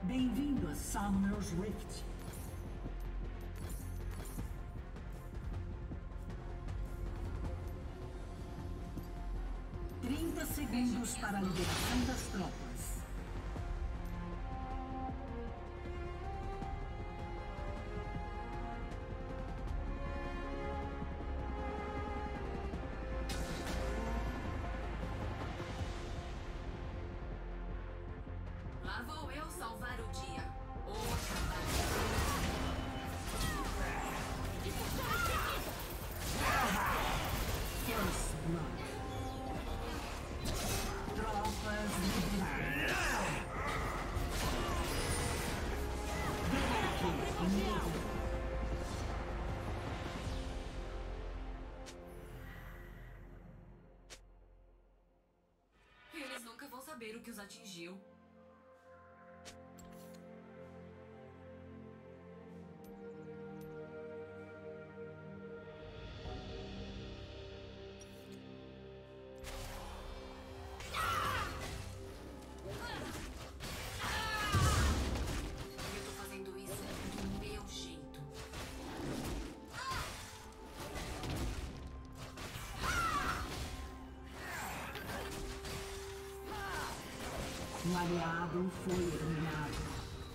Bem-vindo a Summoner's Rift. Segundos para a liberação das tropas. Lá vou eu salvar o dia. Ou acabar. First Blood. Tropas liberadas. Eles nunca vão saber o que os atingiu. Um aliado foi eliminado.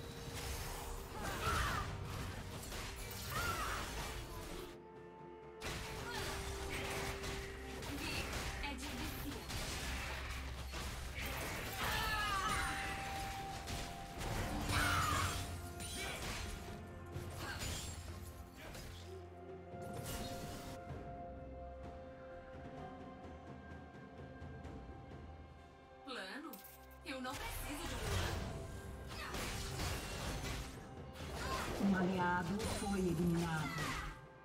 Plano? Eu não preciso de um plano. Um aliado foi eliminado.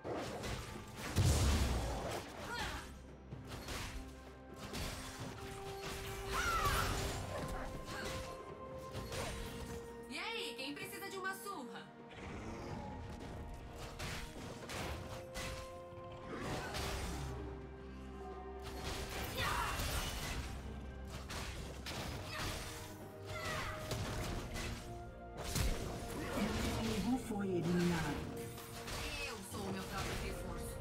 E aí, quem precisa de uma surra? Foi eliminado. Eu sou o meu próprio reforço.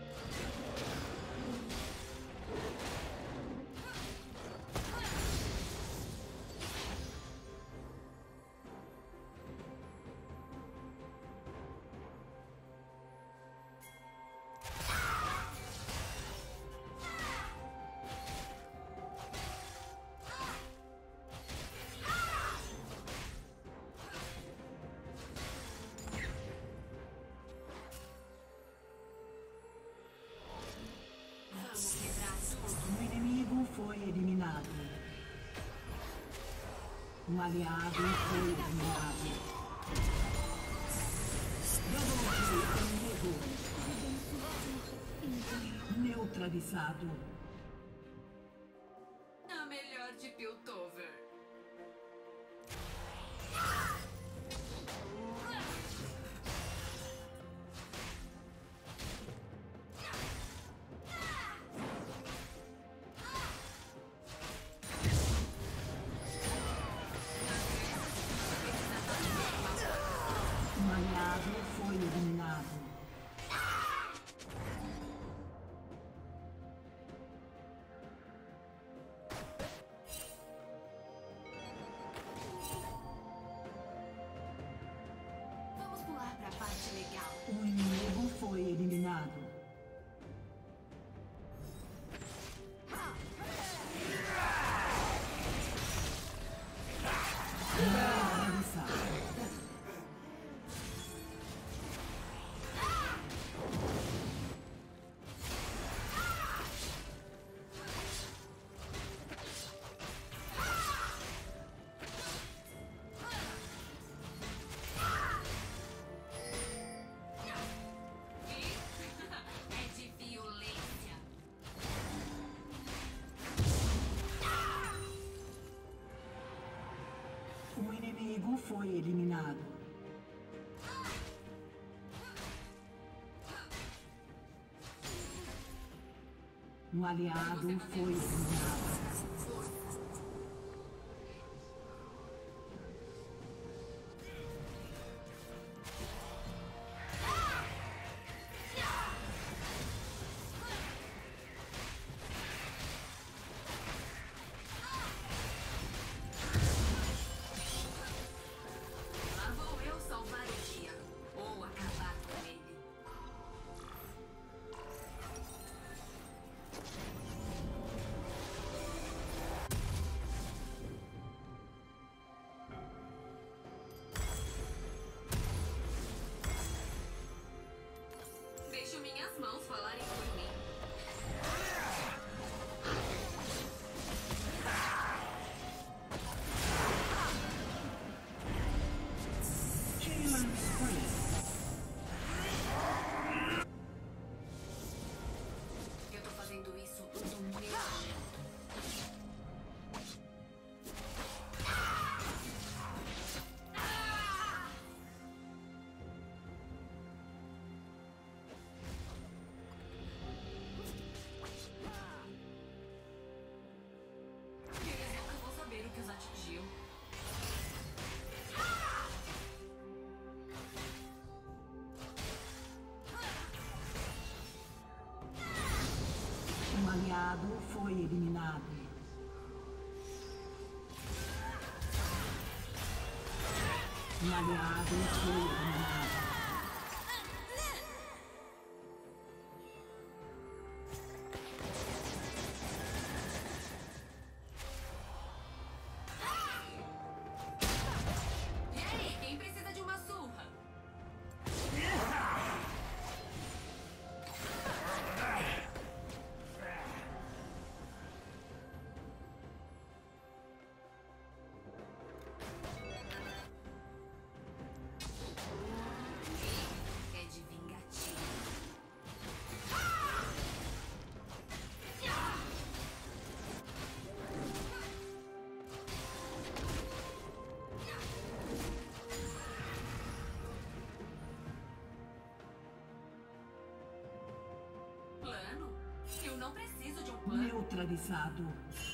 O inimigo foi eliminado. Um aliado foi eliminado. Neutralizado. A melhor de Piltover. Um aliado foi eliminado. Vamos pular para a parte legal. O inimigo foi eliminado. É de violência. O inimigo foi eliminado. Um aliado foi eliminado. aliado foi eliminado. Um aliado foi eliminado. E aí, quem precisa de uma surra? É de vingativo. Plano? Eu não preciso de um plano. Neutralizado.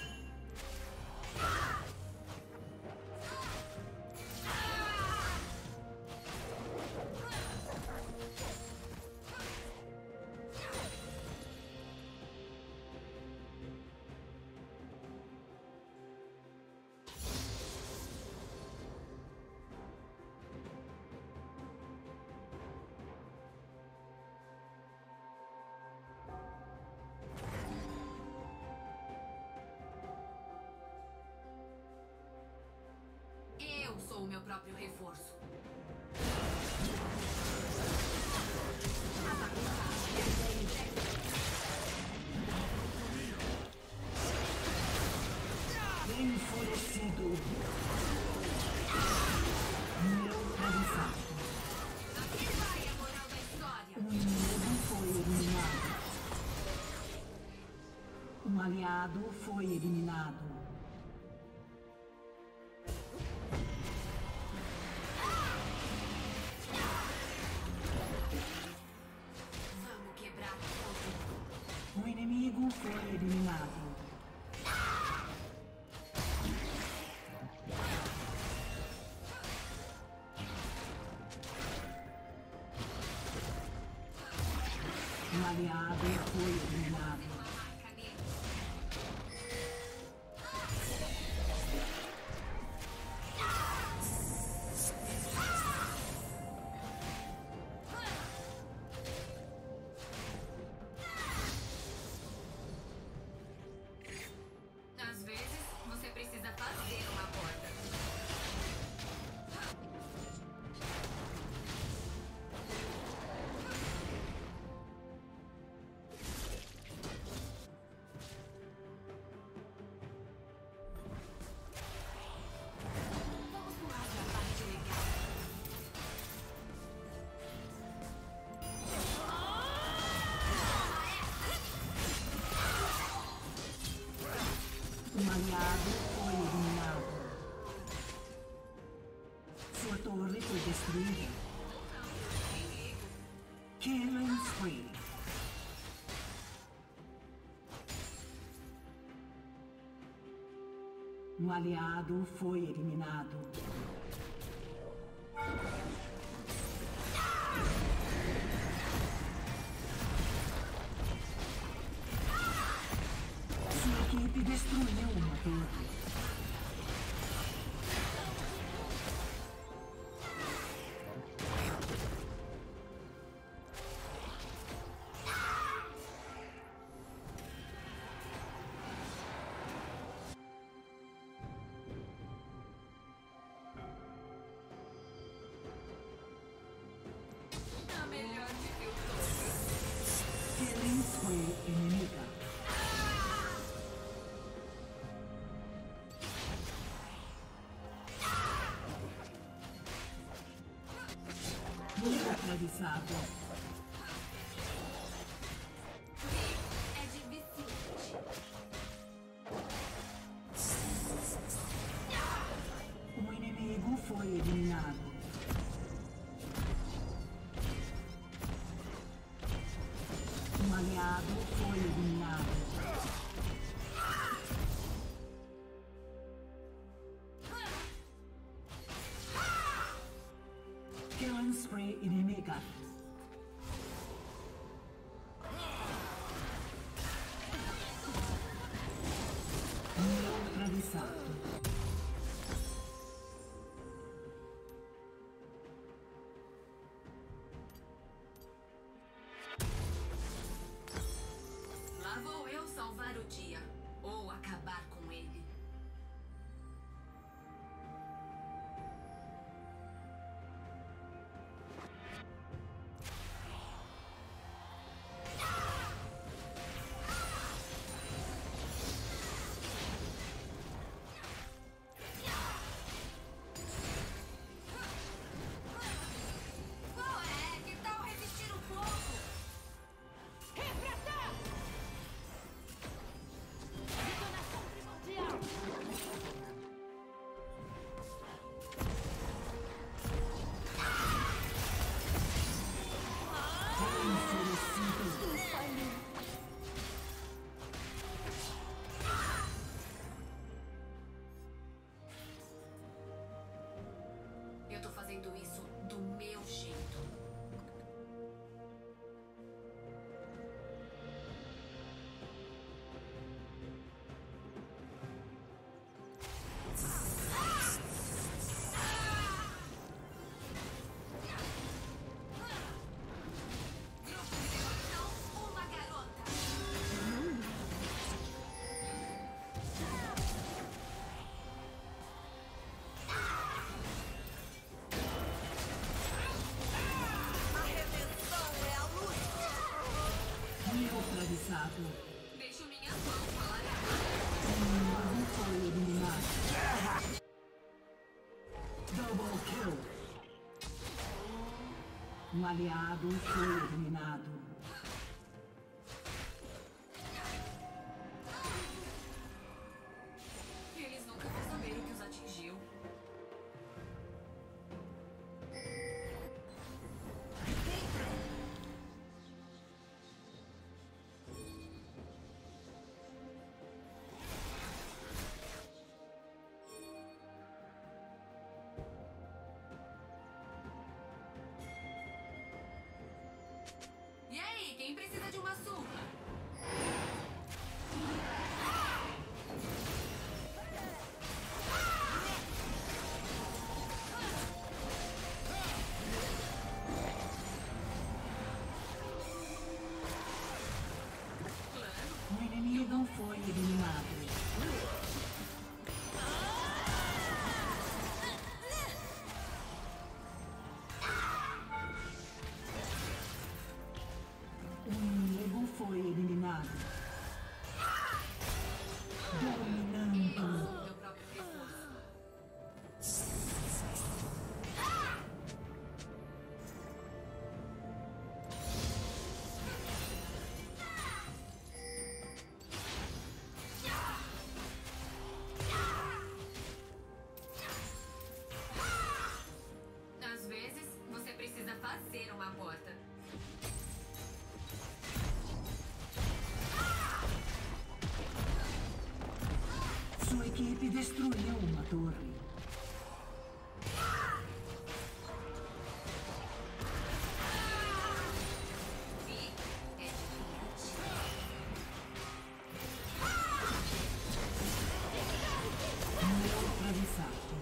Eu sou o meu próprio reforço. Enfurecido. Neutralizado. Aqui vai a moral da história. Um inimigo foi eliminado. Um aliado foi eliminado. Vamos quebrar tudo. Um inimigo foi eliminado. Um aliado foi eliminado. Uma marca nele. Às vezes, você precisa fazer uma porta. Vamos pular pra parte legal. Um aliado foi eliminado. Sua torre foi destruída. Killing spree. Um aliado foi eliminado. Sua equipe destruiu uma torre. A melhor de que eu tô. Killing spree inimiga. Neutralizado. É de viciante. Um inimigo foi eliminado. Um aliado foi eliminado. Killing spree inimiga. dia ou acabar com ele. Eu tô fazendo isso do meu jeito. Uma garota. Neutralizado. Deixo minhas mãos falarem. Não foi eliminado. Double kill. Um aliado foi eliminado. Eles nunca vão saber o que os atingiu. E aí, quem precisa de uma surra? O inimigo foi eliminado. O inimigo foi eliminado. Dominando. Meu próprio reforço. Às vezes, você precisa fazer uma porta. Sua equipe destruiu uma torre. Vi? É diferente. Neutralizado.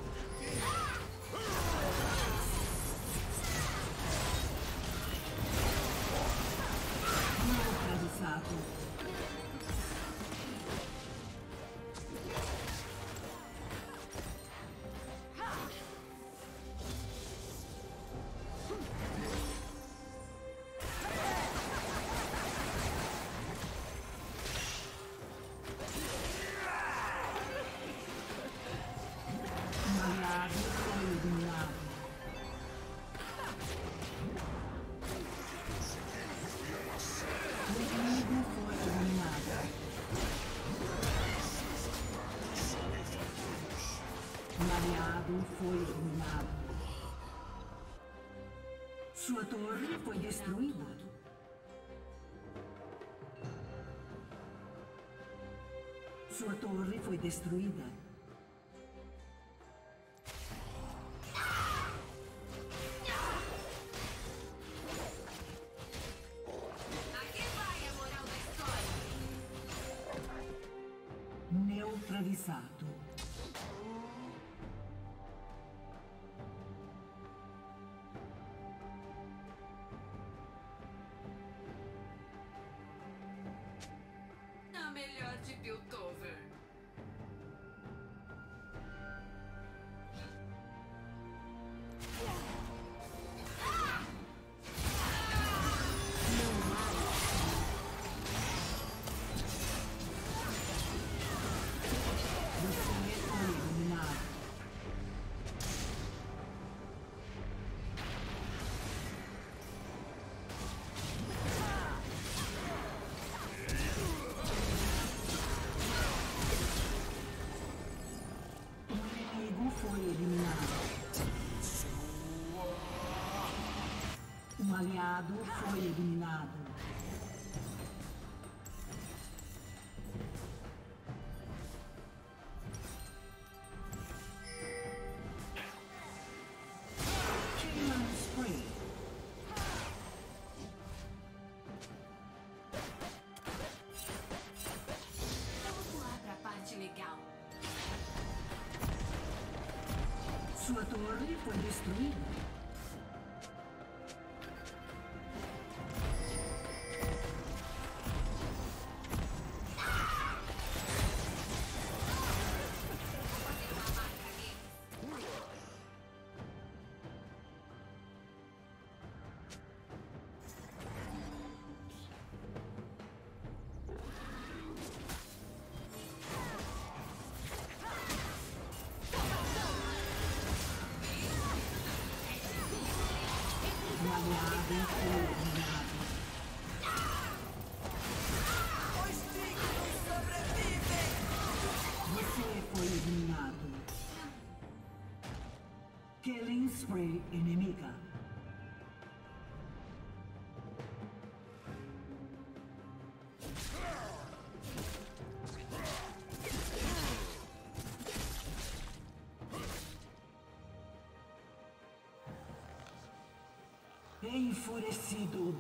Neutralizado. Um aliado foi eliminado. O inimigo foi eliminado. Um aliado foi eliminado. Sua torre foi destruída. Sua torre foi destruída. Aqui vai a moral da história. Neutralizado. A melhor de Piltover. Um aliado foi eliminado. Killing spree. Vamos lá pra parte legal. Sua torre foi destruída. Um aliado foi eliminado. Os dignos sobrevivem! Você foi eliminado. Killing spree inimiga. Enfurecido.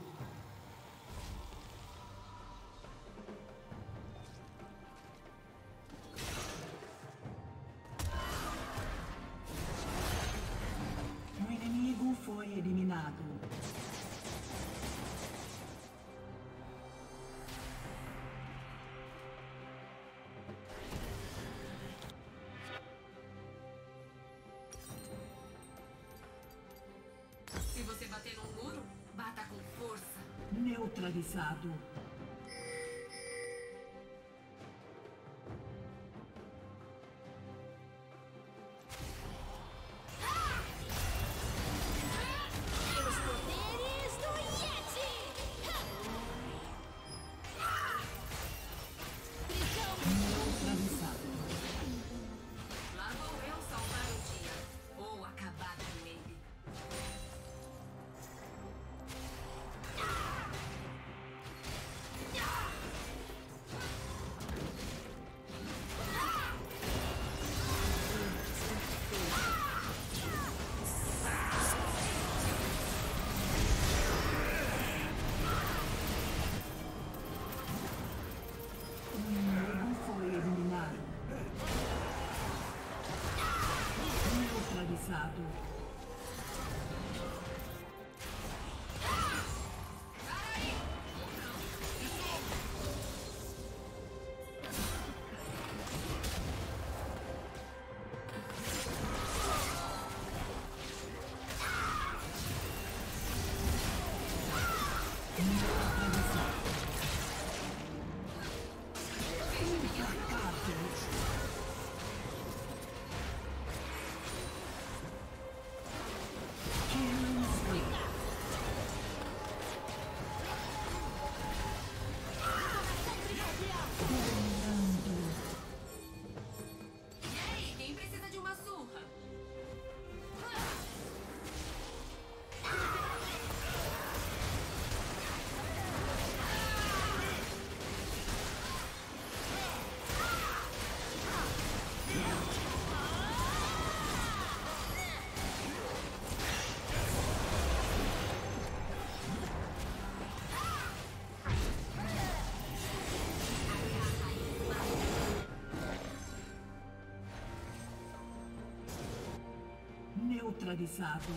O inimigo foi eliminado. Se você bater num muro, bata com força. Neutralizado. Os poderes do Yeti! Neutralizado. Lá vou eu salvar o dia. Ou acabar com ele. O inimigo foi eliminado. Neutralizado. Neutralizado. Killing spree. Dominando. E aí, quem precisa de uma surra? Neutralizado.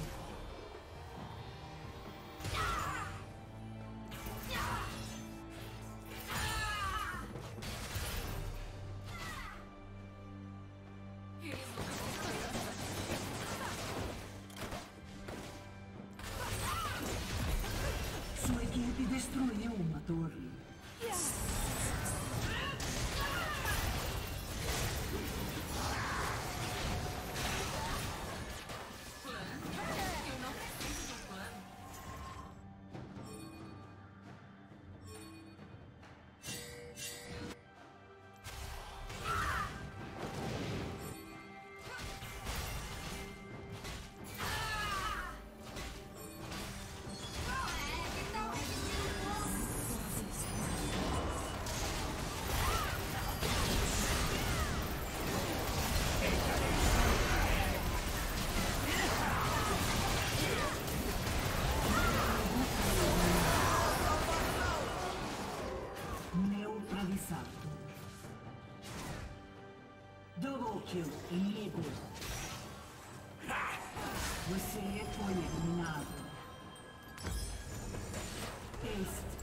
destruiu uma torre. Eu não preciso de um plano. Neutralizado. Double kill, inimigo. Você foi eliminado. Ace.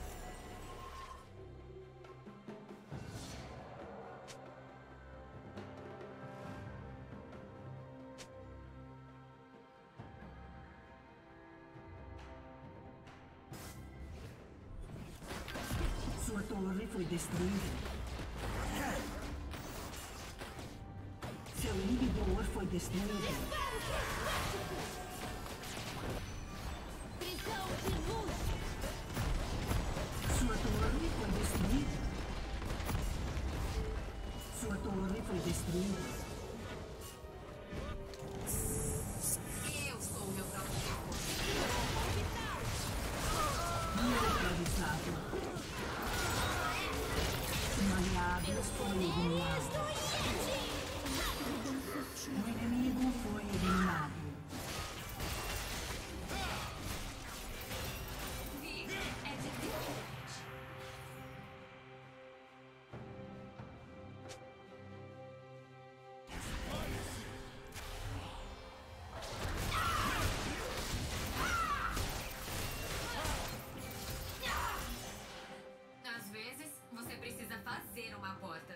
Sua torre foi destruída. Seu inibidor foi destruído. Prisão de luz. Sua torre foi destruída. Sua torre foi destruída. Eu sou o meu próprio terror. Neutralizado. Um aliado foi eliminado. Um inimigo foi eliminado. Viver é desafiante. Às vezes, você precisa fazer uma porta.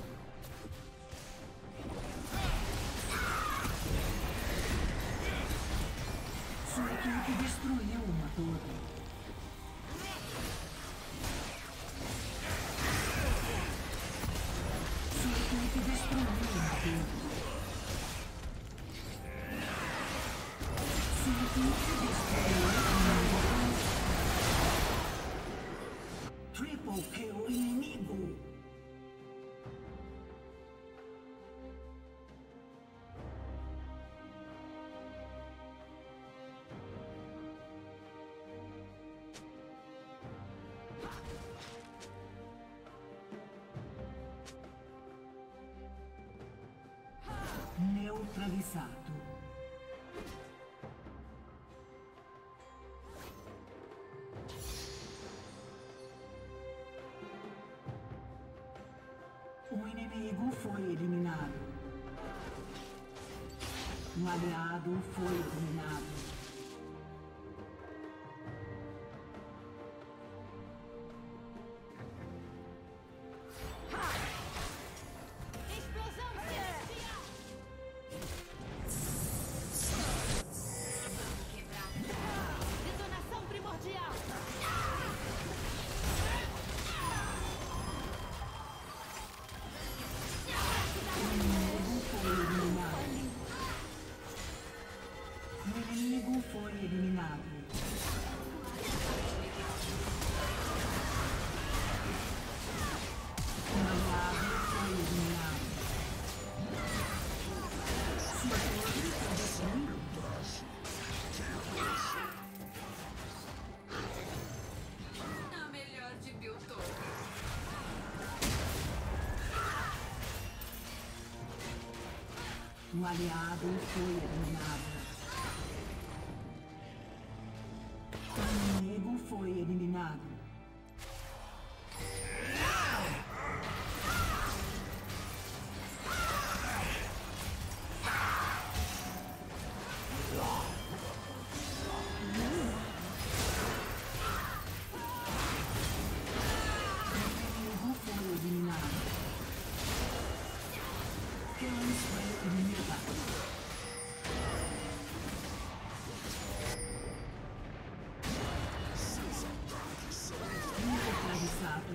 Sua equipe destruiu uma torre. Sua equipe destruiu uma torre. Sua equipe destruiu uma torre. Triple kill inimigo. Neutralizado. Um inimigo foi eliminado. Um aliado foi eliminado. Explosão celestial. Quebrado. Detonação primordial. Um inimigo foi eliminado. Um inimigo foi eliminado. Um aliado foi eliminado. Sua torre foi destruída. A melhor de Bilton. Um aliado foi eliminado. Um inimigo foi eliminado. Um inimigo foi eliminado. Killing spree eliminado. usado.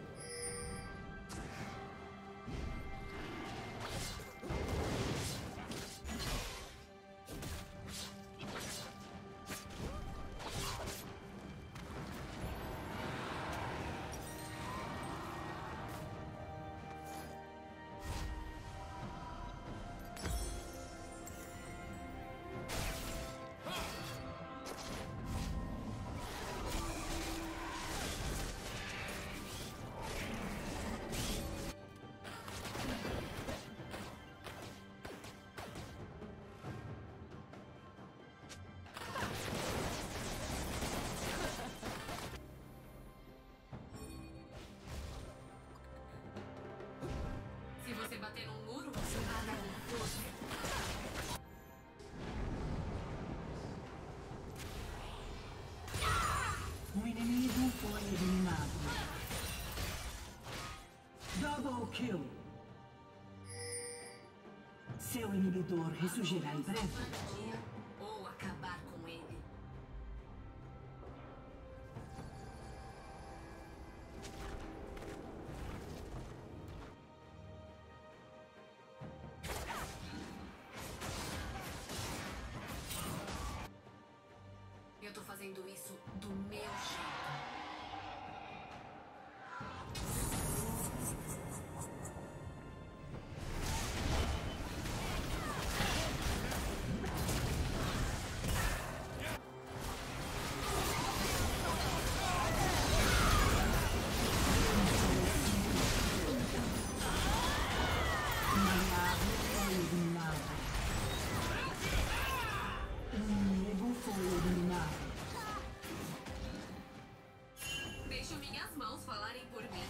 Se você bater num muro, você nada com força. Um inimigo foi eliminado. Double kill. Seu inibidor ressurgirá em breve. Dia ou acabar com ele. Eu tô fazendo isso do meu jeito. Deixo minhas mãos falarem por mim.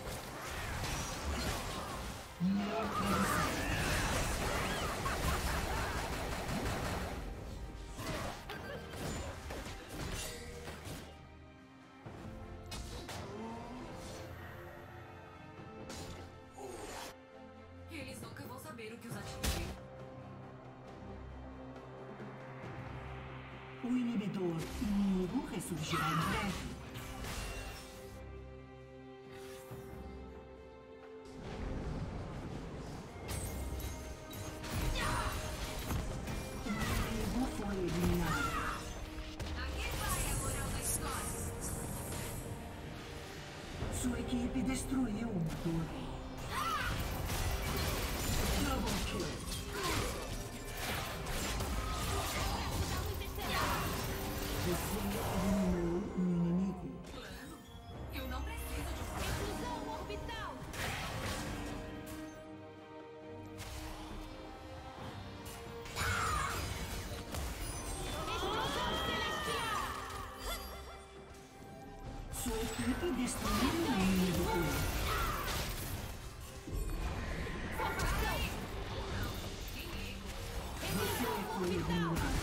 Eles nunca vão saber o que os atingiu. O inibidor inimigo ressurgirá em breve. Sua equipe destruiu o motor. Double kill. Você eliminou um inimigo. Plano? Eu não preciso de um Explosão orbital. Explosão celestial. Sua equipe destruiu o inimigo. Você foi eliminado.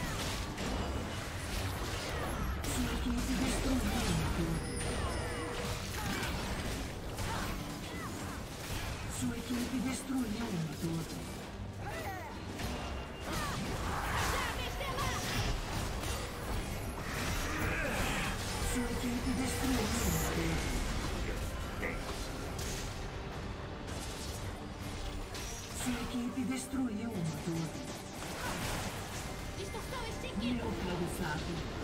Sua equipe destruiu o motor. Sua equipe destruiu o motor. Chave estelar. Sua equipe destruiu o motor. Sua equipe destruiu o motor. Distorção extinguida. Neutralizado.